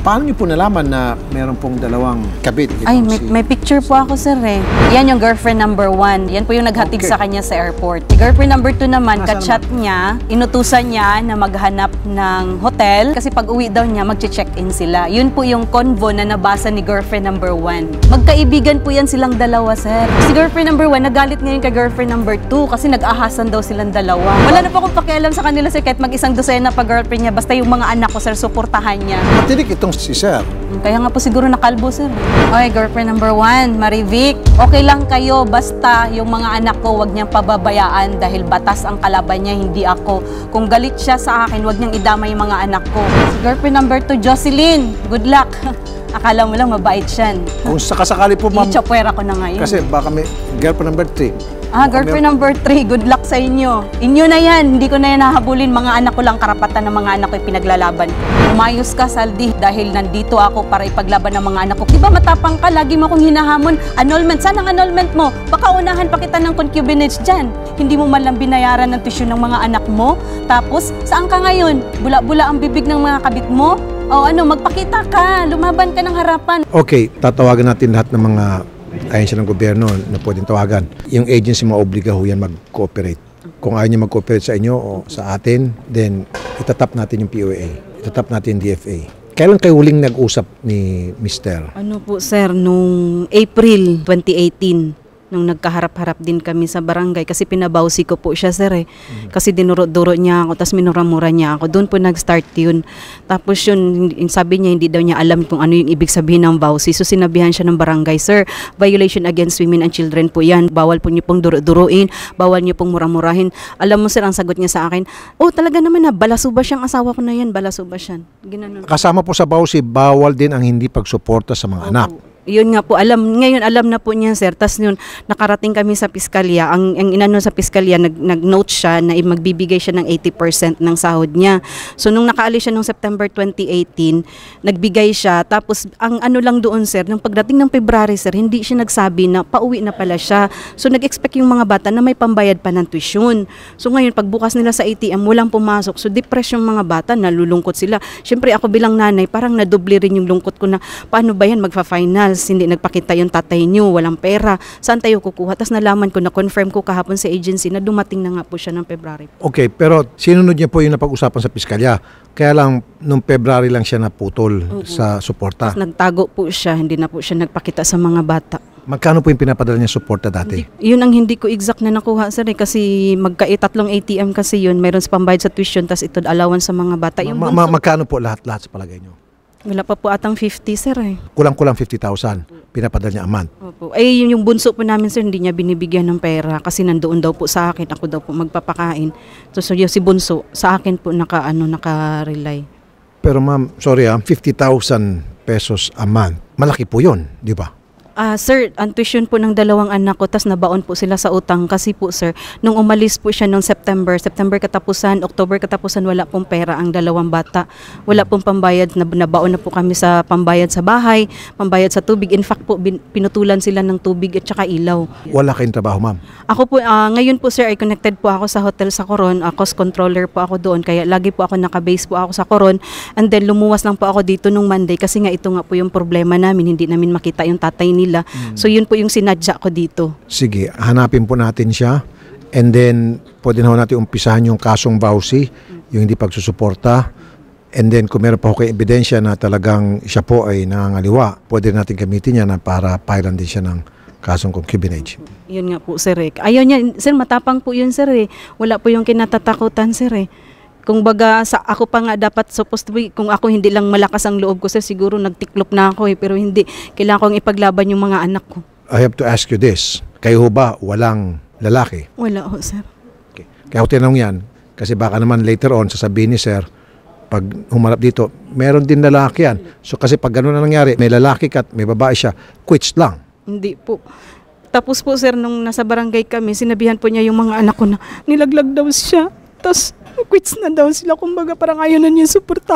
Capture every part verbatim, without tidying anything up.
Paano niyo po nalaman na meron pong dalawang kabit? Ay, may, si... may picture po ako, sir, eh. Yan yung girlfriend number one. Yan po yung naghatid okay. sa kanya sa airport. Si girlfriend number two naman, ka-chat niya, inutusan niya na maghanap ng hotel kasi pag uwi daw niya, mag-check-in sila. Yun po yung convo na nabasa ni girlfriend number one. Magkaibigan po yan silang dalawa, sir. Si girlfriend number one, nagalit ngayon kay girlfriend number two kasi nag-ahasan daw silang dalawa. Wala na po akong pakialam sa kanila, sir, kahit mag-isang dosena pa girlfriend niya, basta yung mga anak ko, sir, suportahan niya. Matinik itong si sir. Kaya nga po siguro nakalbo, sir. Okay, girlfriend number one, Marivic, okay lang kayo, basta yung mga anak ko, wag niyang pababayaan dahil batas ang kalaban niya, hindi ako. Kung galit siya sa akin, wag niyang idama yung mga anak ko. Girlfriend number two, Jocelyn, good luck. Akala mo lang mabait siya. Kung sakasakali po, ma'am. Ichopwera ko na ngayon. Kasi baka may girlfriend number three. Ah, girlfriend number three, good luck sa inyo. Inyo na yan, hindi ko na yan nahabulin. Mga anak ko lang, karapatan ng mga anak ko yung pinaglalaban. Umayos ka, Saldi, dahil nandito ako para ipaglaban ng mga anak ko. Diba matapang ka, lagi mo akong hinahamon. Annulment, saan ang annulment mo? Baka unahan pa kita ng concubinage dyan. Hindi mo man lang binayaran ng tuition ng mga anak mo. Tapos, saan ka ngayon? Bula-bula ang bibig ng mga kabit mo? O ano, magpakita ka, lumaban ka ng harapan. Okay, tatawagan natin lahat ng mga ahensya ng gobyerno na pwedeng tawagan. Yung agency maobliga ho yan mag-cooperate. Kung ayaw niya mag-cooperate sa inyo o sa atin, then itatap natin yung P O A, itatap natin yung D F A. Kailan kayo huling nag-usap ni Mister? Ano po, sir, nung April twenty eighteen. Nung nagkaharap-harap din kami sa barangay kasi pinabawsi ko po siya, sir, eh. Mm-hmm. Kasi dinuro-duro niya ako, tapos minura-mura niya ako. Doon po nag-start yun. Tapos yun, sabi niya, hindi daw niya alam kung ano yung ibig sabihin ng bawsi. So sinabihan siya ng barangay, sir, violation against women and children po yan. Bawal po niyo pong duro-duruin, bawal niyo pong mura-murahin. Alam mo, sir, ang sagot niya sa akin, oh, talaga naman na, balasuba siyang asawa ko na yan, balasuba siya. Ginanon. Kasama po sa bawsi, bawal din ang hindi pagsuporta sa mga oh, anak. Yun nga po, alam, ngayon alam na po niya, sir. Tapos yun, nakarating kami sa piskalya. Ang, ang inano sa piskalya, nag, nag-note siya na magbibigay siya ng eighty percent ng sahod niya. So nung nakaalis siya nung September twenty eighteen, nagbigay siya. Tapos ang ano lang doon, sir, nung pagdating ng February, sir, hindi siya nagsabi na pauwi na pala siya. So nag-expect yung mga bata na may pambayad pa ng tuition. So ngayon, pagbukas nila sa A T M, walang pumasok. So depressed yung mga bata, nalulungkot sila. Siyempre ako bilang nanay, parang nadoble rin yung lungkot ko na paano ba yan magfa-final? Hindi nagpakita yung tatay niyo, walang pera. Saan tayo kukuha? Tapos nalaman ko, na-confirm ko kahapon sa agency na dumating na nga po siya ng February. Okay, pero sinunod niya po yung napag-usapan sa piskalya. Kaya lang, nung February lang siya naputol uh-huh. sa suporta. Tapos nagtago po siya, hindi na po siya nagpakita sa mga bata. Magkano po yung pinapadala niya suporta dati? Hindi, yun ang hindi ko exact na nakuha, sir, eh, kasi magka-tatlong A T M kasi yun. Mayroon sa pambayad sa tuition, tapos ito allowance sa mga bata. Yung ma ma magkano po lahat-lahat sa palagay niyo? Wala pa po atang fifty, sir, eh. Kulang-kulang fifty thousand. Pinapadala niya a month. Opo. Ay, yung, yung bunso po namin, sir, hindi niya binibigyan ng pera kasi nandoon daw po sa akin. Ako daw po magpapakain. So, so yung si bunso, sa akin po naka, ano, naka-rely. Pero ma'am, sorry ah, fifty thousand pesos a month. Malaki po yun, di ba? Ah, uh, sir, ang tuition po ng dalawang anak ko, tas nabaon po sila sa utang kasi po, sir, nung umalis po siya noong September, September katapusan, October katapusan, wala pong pera ang dalawang bata. Wala pong pambayad, nabaon na po kami sa pambayad sa bahay, pambayad sa tubig. In fact po, bin, pinutulan sila ng tubig at saka ilaw. Wala kayong trabaho, ma'am? Ako po, uh, ngayon po, sir, ay connected po ako sa hotel sa Coron, uh, cost controller po ako doon, kaya lagi po ako nakabase po ako sa Coron, and then lumuwas lang po ako dito nung Monday kasi nga ito nga po yung problema namin, hindi namin makita yung tatay ni nila. Hmm. So yun po yung sinadya ko dito. Sige, hanapin po natin siya and then pwede na natin umpisahan yung kasong bawsi, yung hindi pagsusuporta, and then kung meron pa ho kayong ebidensya na talagang siya po ay nangangaliwa, pwede natin gamitin niya na para filean din siya ng kasong concubinage. Yun nga po, sir, eh. Ayaw niya, sir, matapang po yun, sir, eh. Wala po yung kinatatakutan, sir, eh. Kung baga, sa ako pa nga dapat supposed to be, kung ako hindi lang malakas ang loob ko, sir, siguro nagtiklop na ako, eh, pero hindi. Kailangan kong ipaglaban yung mga anak ko. I have to ask you this. Kayo ho ba walang lalaki? Wala ho, sir. Okay. Kaya ako tinanong yan, kasi baka naman later on, sasabihin ni sir, pag humarap dito, meron din lalaki yan. So kasi pag gano'n na nangyari, may lalaki ka at may babae siya, quits lang. Hindi po. Tapos po, sir, nung nasa barangay kami, sinabihan po niya yung mga anak ko na nilaglag daw siya. Tapos, quits na daw sila, kumbaga parang ayaw na niya suportahan.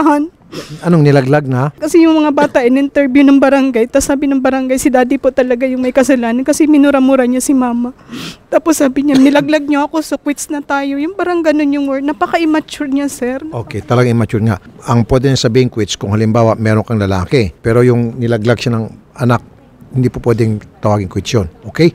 Anong nilaglag na? Kasi yung mga bata in-interview ng barangay, tapos sabi ng barangay, si daddy po talaga yung may kasalanan kasi minura-mura niya si mama. Tapos sabi niya, nilaglag niyo ako, so quits na tayo. Yung parang ganun yung word. Napaka-immature niya, sir. Okay, talagang immature nga. Ang pwede niya sabihin quits kung halimbawa meron kang lalaki, pero yung nilaglag siya ng anak, hindi po pwedeng tawagin quits yun. Okay?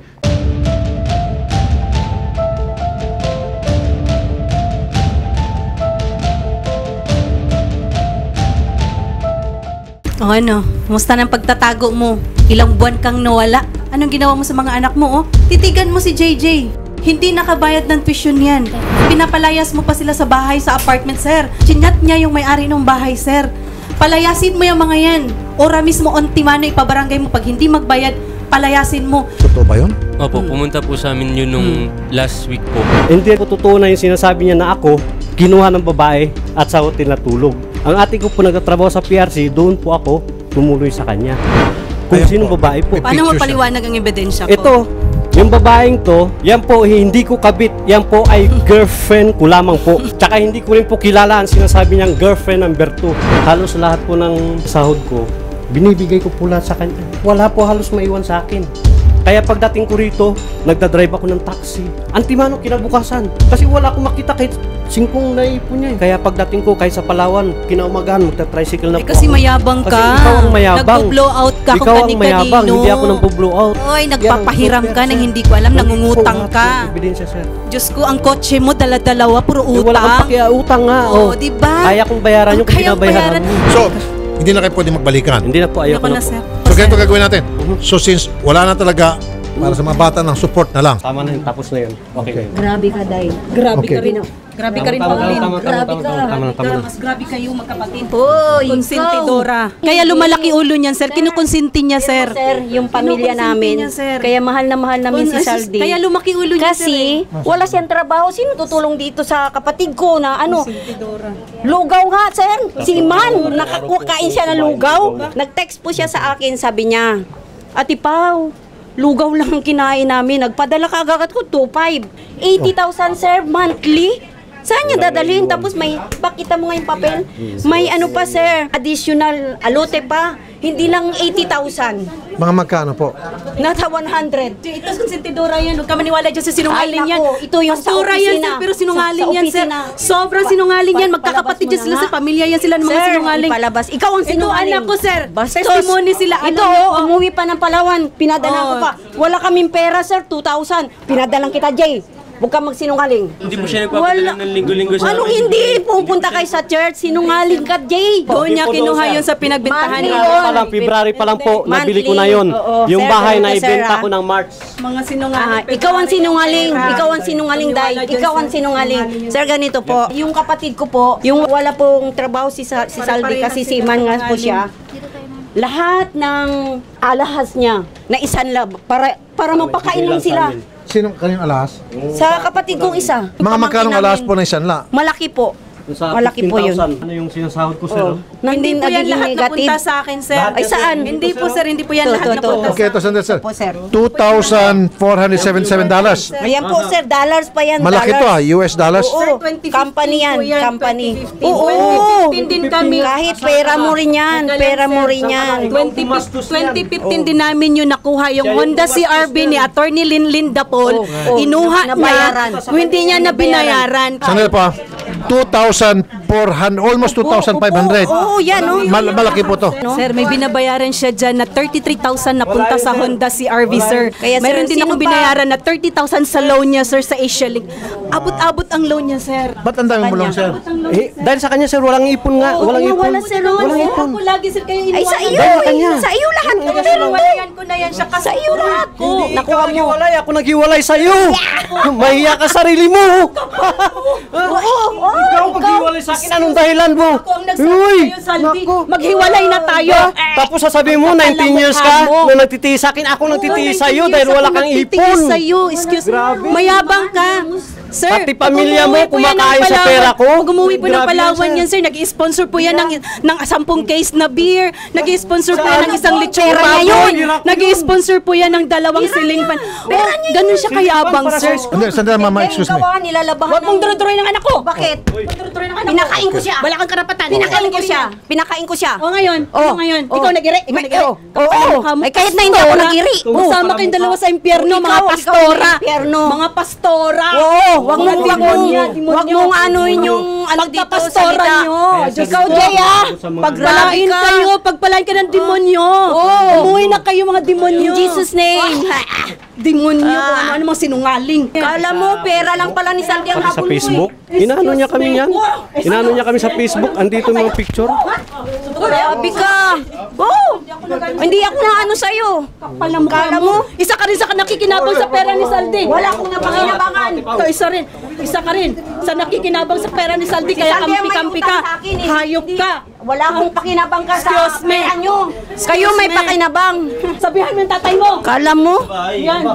O ano, kumusta ng pagtatago mo? Ilang buwan kang nawala? Anong ginawa mo sa mga anak mo, oh? Titigan mo si J J. Hindi nakabayad ng tuition yan. Pinapalayas mo pa sila sa bahay, sa apartment, sir. Chinat niya yung may-ari ng bahay, sir. Palayasin mo yung mga yan. Ora mismo on timano, ipabarangay mo. Pag hindi magbayad, palayasin mo. Totoo ba yun? Opo, pumunta po sa amin yun nung last week po. Hindi ko totoo na yung sinasabi niya na ako, kinuha ng babae at sa hotel na tulog. Ang ate ko po nagtatrabaho sa P R C, doon po ako tumuloy sa kanya. Kung Ayan sinong po. babae po. May Paano mo pictures paliwanag ang ebidensya ko? Ito, yung babaeng to, yan po hindi ko kabit, yan po ay girlfriend ko lamang po. Tsaka hindi ko rin po kilala ang sinasabi niyang girlfriend number two. Halos lahat po ng sahod ko, binibigay ko po lahat sa kanya. Wala po halos maiwan sa akin. Kaya pagdating ko rito, nagdadrive ako ng taxi. Antimano kinabukasan. Kasi wala akong makita kahit singkong naipon niya. eh. Kaya pagdating ko kahit sa Palawan, kinaumagaan, magta-tricycle na Eh, po kasi ako. mayabang ka. Kasi ikaw ang mayabang. Nagpo-blow out ka kung Ikaw ang kani-kanino. mayabang, hindi ako nang blow out. Oy, nagpapahiram ka nang hindi ko alam, nangungutang ka. Ebidensya, sir. Diyos ko, ang kotse mo, dala-dalawa, puro Eh, wala kang utang. pakiautang nga. Oo, Oh, di ba? Kaya kong bayaran yung Ang kayang pinabayaran bayaran. mo. So, hindi na kayo pwede magbalikan. Hindi na po, ayoko Ayoko na na, po. sir. So, ganito gagawin natin. So, since wala na talaga para sa mga bata ng support na lang. Tama na yun, tapos na yun. Okay. Okay. Grabe ka, Day. Grabe Okay. ka rin. Grabe ka rin, Tama, tama, Pauline. tama, tama, Grabe tama, ka. tama, tama, tama na. Mas grabe kayo, magkapatid. Hoy, Konsentidora. Kaya lumalaki ulo niyan, sir. Kinukonsinti niya, sir. Sir, yung pamilya Kinukonsinti namin. niya, sir. Kaya mahal na mahal namin si Ay, sus, Saldi. Kaya lumaki ulo niya, sir. Kasi wala siyang trabaho. Sino tutulong dito sa kapatid ko na ano? Konsentidora. Lugaw nga, sir. Si Man, nakakain siya ng lugaw. Nag-text po siya sa akin, sabi niya, Ate Pao, lugaw lang ang kinain namin. Nagpadala ka agad ko, two point five. eighty thousand, sir, monthly. Saan niya dadalhin? Tapos may, pakita mo nga yung papel. May ano pa, sir, additional alote pa. Hindi lang eighty thousand. Mga magkano po? Nasa one hundred. Ito sa konsentidora yan. Huwag ka maniwala dyan sa sinungaling Ay, yan. naku, ito yung sa Basura yan, opisina. sir. Pero sinungaling Sa- sa yan, sir. opisina. Sobrang Pa- sinungaling yan. pa- Magkakapatid palabas yan mo sila na sa nga. pamilya yan sila ng mga Sir, sinungaling. ipalabas. Ikaw ang Ito, sinungaling. anak ko, sir. Bastos. Testimony sila. Ito, Anak oh, ko. umuwi pa ng Palawan. Pinadala Oh. ko pa. Wala kaming pera, sir. two thousand. Pinadalang kita, Jay. Huwag ka magsinungaling. Hindi po siya nagpapadala ng linggo-linggo sa Anong amin. hindi? Pupunta kayo sa church. Sinungaling ka, Jay. Doon niya Hindi po kinuha doon, yun sir. sa pinagbentahan Monthly niya. yun. Pa lang, February pa lang po, nabili ko na yun. Oo, Yung sir, bahay na ganito, sir, ibenta ah. ko ng March. Mga sinungaling. Ah, ikaw ang sinungaling. Ikaw ang sinungaling, Day. Paniwala dyan, Ikaw ang sir. sinungaling. Sir, ganito po. Yung kapatid ko po, yung wala pong trabaho si, Sa- si Saldi kasi si Man nga po siya. Lahat ng alahas niya na isanlab para para mapakain lang sila. Sinong kanyang alas? Sa kapatid kong isa. Mga magkanong alas po na isan la? Malaki po. Sa Malaki po yun. fifteen thousand. Ano yung sinasahod ko, sir? Oh. Nang Hindi po yan nagiging lahat negative. napunta sa akin, sir. Ay, saan? Hindi po, sir. Hindi po yan To, lahat to, to. napunta Okay, ito sandali, sir. Po, sir. two thousand four hundred seventy-seven dollars. Ayan po, sir. Dollars pa yan. Malaki to ah, dollars. U S dollars. Oo. Sir, twenty fifteen Company yan, po yan, company. twenty fifteen. Oo. twenty fifteen din kami. Kahit pera mo rin yan. Magalang, Pera mo sir. rin yan. twenty fifteen din namin yung nakuha yung Honda C R V ni Attorney Linlin Dapol. Oh, oh. Inuha Nabayaran. niya. Hindi niya nabinayaran. Sandali po ah. two thousand four hundred, almost two thousand five hundred. Oo, yan. Oh. Mal- malaki po to. Sir, may binabayaran siya dyan na thirty-three thousand na punta sa Honda C R V, sir. Kaya, sir, Mayroon din sino ako pa? binayaran na thirty thousand sa loan niya, sir, sa Asia Link. Abot-abot ang loan niya, sir. Ba't ang dami mo lang, sir? Eh, dahil sa kanya, sir, walang ipon nga. Oo, Walang nga, ipon. wala, sir. Walang Wala. ipon. Ako lagi, sir, kayo Ay, sa iyo. Dahil sa eh. kanya. Sa iyo lahat. Kaya Meron mo. walayan ko na yan siya kasi Sa iyo lahat. ko. Nakuha mo. Naghiwalay, ako naghiwalay sa iyo. Mahiya ka sarili mo. Oo. Ikaw maghiwalay sa akin, anong dahilan mo? Ako ang nagsabi Uy, sa'yo, Salvi. naku. Maghiwalay na tayo. Tapos sasabihin mo, nineteen years ka, nung nagtitiis sa akin, ako nagtitiis sa iyo dahil wala kang ipon. Sa iyo, excuse me. Mayabang ka. Sir, Pati pamilya mo pag umuwi po yan ng kumakain sa Palawan- pera ko. Pag umuwi po ng Grabe yan, Palawan sir. yan, sir, nag-sponsor po yan ng, ng sampung case na beer, nag-sponsor po yan ng isang lechon Pera niya baboy, yun. nag-sponsor po yan ng dalawang siling pan. Oh, ganun siya kayabang, sir. Hindi, sandali mama, excuse me. Gawa, nilalabahan Huwag mong duruduroy ng anak ko. Bakit? Duruduroy ng anak ko. Pinakain ko siya. Wala kang karapatan. Pinakain ko siya. Pinakain ko siya. O ngayon, Oh, ano ngayon? oh. Ikaw nag-iri, ikaw May- nag-iri. oh, oo. Ay, kahit na hindi ako nag-iri. Masama kayong dalawa sa impyerno, Ikaw, mga ikaw pastora. sa impyerno. Mga pastora. Oo, wag Mga mong wag mong demonyo, demonyo. wag mong anuin yung ano dito Pagkapastora salita. nyo. Diyos Ikaw, ko. Jay, ah. Pagpalain Grabe ka. kayo, pagpalain ka ng demonyo. Oo. Umuwi na kayo mga demonyo. In Jesus' name. Demonyo, Ah. kung ano-ano mga sinungaling. Kala mo, pera lang pala ni Sandy ang Sa habol mo Facebook? eh. Inaano niya kami yan? Inaano niya kami sa Facebook. Andito yung mga picture. Grabe ka. Oh, hindi ako na ano sa'yo. Kala mo, kala mo. Isa ka rin sa nakikinabang sa pera ni Saldi. Wala akong napakinabangan. Ikaw, isa rin. Isa ka rin. Sa nakikinabang sa pera ni Saldi, Si kaya Sandy ang may kampi-kampi utang ka. sa akin eh. Hayop Hindi. ka. Wala akong pakinabang ka sa Excuse me. pera nyo. Kayo may me. pakinabang. Sabihan mo yung tatay mo. Kala mo? Yan.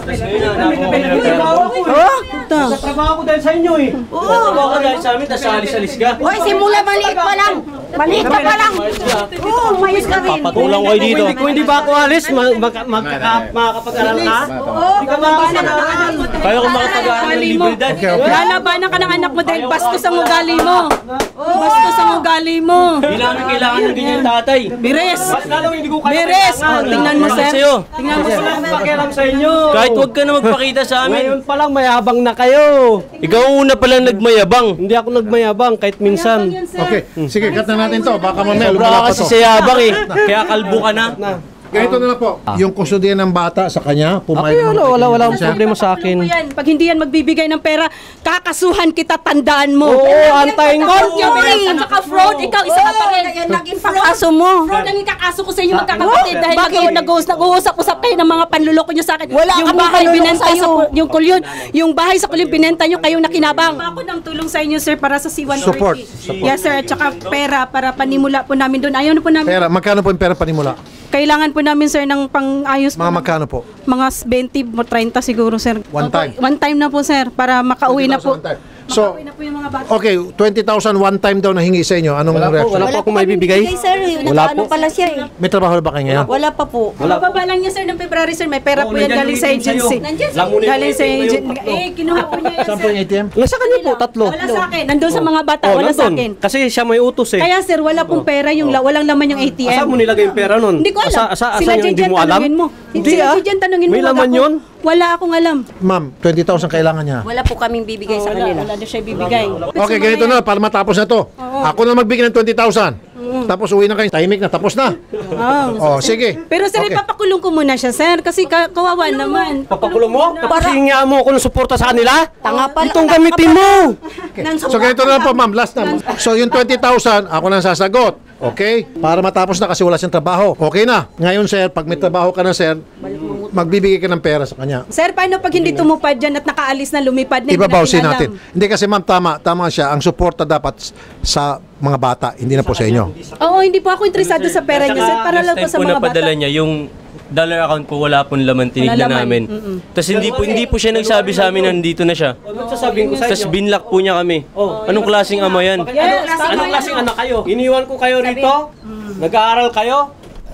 Oh, Trabaho ko dahil sa inyo eh. Trabaho ko dahil sa amin, tapos alis-alis ka. Hoy, simula maliit pa lang. Maliit ka pa lang. Oo, oh, mayos ka rin. Patulang kayo dito. Kung hindi, kung hindi ba ako alis, mag, mag, magkaka- makakapag-aral ka? Hindi ka makakapag-aral. Kaya kung makapag-aaral ng libredad. Okay, okay. Lalabanan ka ng anak mo dahil bastos ang ugali mo. Bastos ang ugali mo. Hindi namin kailangan ng ganyan tatay. Bires. Mas lalong hindi ko kayo Beres! kailangan. Oh, tingnan mo, Bakit sir. sa'yo? Tingnan mo, sir. Wala akong pakialam sa inyo. Kahit huwag ka na magpakita sa amin. Ngayon pa lang mayabang na kayo. Ikaw ang una palang nagmayabang. Hindi ako nagmayabang kahit minsan. Okay, sige, cut na natin to. Baka mamaya Sobra lumala ka pa kasi to. sa yabang eh. Kaya kalbo ka na. Ganito na lang po. Yung kustudiyan ng bata sa kanya, Okay, pumayag wala, wala, wala akong siya. problema sa Ano akin. yan? Pag hindi yan magbibigay ng pera, kakasuhan kita, tandaan mo. Oo, antayin ko. Concubine at saka fraud, ikaw isa ka pa rin. Yan naging pakaso mo. Fraud ang ikakaso ko sa inyo magkakapatid dahil nag- nag- nag-uusap-usap kayo ng mga panluloko nyo sa akin. Wala yung kaming bahay panluloko binenta sa'yo. sa pu- yung kulyon, yung bahay sa kulyon binenta nyo kayong nakinabang. Ako nang tulong sa inyo sir para sa C one thirty. Support, support. Yes sir, at saka pera para panimula po namin doon. Ayaw na po namin. Pera, magkano po yung pera panimula? Kailangan po namin sir ng pang-ayos po Mga ng- magkano po? mga twenty o thirty siguro sir. One Opo, time? One time na po sir para makauwi na po. twenty thousand one time. So, Makauwi na po yung mga bata. okay, twenty thousand one time daw na hingi sa inyo. Anong Wala po, reaction? wala po akong may bibigay. sir. Wala Nakaano po. pala siya eh. May trabaho na ba kayo ngayon? Wala pa po. Wala. Bababa lang niya sir ng February sir. May pera Oo, po yan nandiyan galing yung sa A T M agency. sa'yo. Nandiyan Lamunin mo galing yung sa A T M agency. tatlo. Eh, kinuha po niya yan Saan sir. po yung A T M? Nasa kanya po, tatlo. Wala sa akin. Nandun sa mga bata. Oh, Wala sa nandun. akin. Kasi siya may utos eh. Kaya sir, wala pong pera. Yung la- walang laman yung A T M. Asa mo nilagay yung pera nun? Hindi ko alam. Asa, asa, asa Sila yung hindi Jijan, mo alam? tanungin mo. Hindi Sila ah. Jijan, tanungin mo. May wala laman ko- yun? Wala akong alam. Ma'am, twenty thousand kailangan niya. Wala po kaming bibigay sa Wala, kanila. wala na siya bibigay. Okay, ganito na, para matapos na to. Ako na magbigay ng twenty thousand. Tapos uwi na kayo, tahimik na, tapos na. Oh, sige. Pero sir, Okay. ipapakulong ko muna siya sir. Kasi ka- kawawa naman. Papakulong mo? Tapos hingihan mo ako ng suporta sa kanila? Tanga pala. Itong gamitin mo. So ganito na lang po, ma'am, last na. So yung twenty thousand, ako na sasagot. Okay? Para matapos na kasi wala siyang trabaho. Okay na. Ngayon, sir, pag may trabaho ka na, sir, magbibigay ka ng pera sa kanya. Sir, paano pag hindi tumupad dyan at nakaalis na lumipad na? hindi Ibabawsin natin natin. Hindi kasi, ma'am, tama, tama siya. Ang suporta dapat sa mga bata, hindi na po sa inyo. alam? Oo, hindi po ako interesado sa pera niya sir. Para lang po Last sa time po mga bata. napadala niya, yung dollar account po wala pong laman, tinignan laman. namin. Tapos hindi po hindi po siya nagsabi sa amin na nandito na siya. Ano sasabihin ko sa Tapos inyo? binlock po niya kami. Oh. Anong klaseng ama yan? Bakit ano, anong klaseng anak kayo? Iniwan ko kayo rito? Nag-aaral kayo?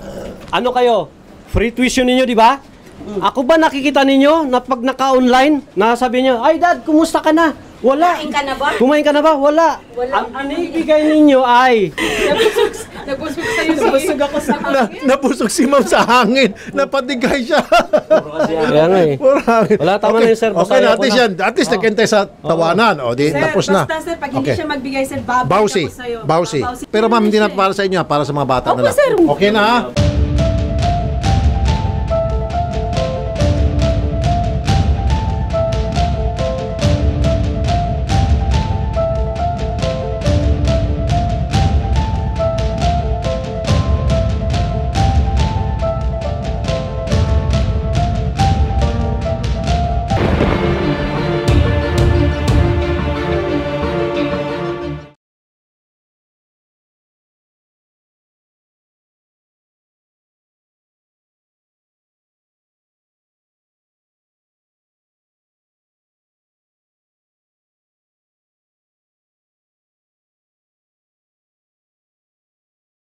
Ano kayo? Free tuition ninyo, di ba? Ako ba nakikita ninyo na pag naka-online, nasabi niyo, ay dad, kumusta ka na? Wala. Kumain ka na ba? Kumain ka na ba? Wala. Ang anibigay ninyo ay Nabusog ako sa Na, napusok si ma'am sa hangin. Napatigay siya. Kaya nga eh. Puro hangin. Wala, tama na yun, sir. Okay, Basaya at ko least na. yan. At least nagkantay sa tawanan. O, di, Sir, tapos na. basta sir, pag hindi Okay. siya magbigay sir, babalik Bawsi. ako sa'yo. Bawsi. Bawsi. Pero ma'am, hindi na para sa inyo, para sa mga bata Opo, na lang. sir. Okay na ha?